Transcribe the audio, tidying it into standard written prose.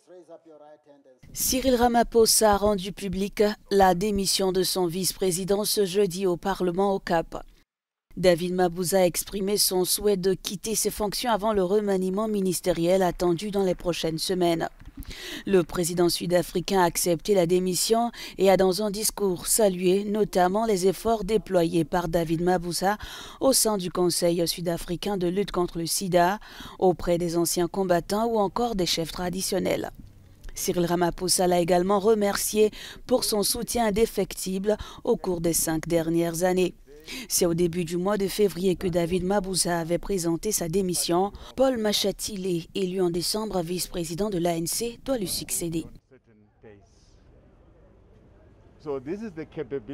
Cyril Ramaphosa a rendu publique la démission de son vice-président ce jeudi au Parlement au Cap. David Mabuza a exprimé son souhait de quitter ses fonctions avant le remaniement ministériel attendu dans les prochaines semaines. Le président sud-africain a accepté la démission et a dans un discours salué notamment les efforts déployés par David Mabuza au sein du Conseil sud-africain de lutte contre le sida, auprès des anciens combattants ou encore des chefs traditionnels. Cyril Ramaphosa l'a également remercié pour son soutien indéfectible au cours des 5 dernières années. C'est au début du mois de février que David Mabuza avait présenté sa démission. Paul Mashatile, élu en décembre vice-président de l'ANC, doit lui succéder.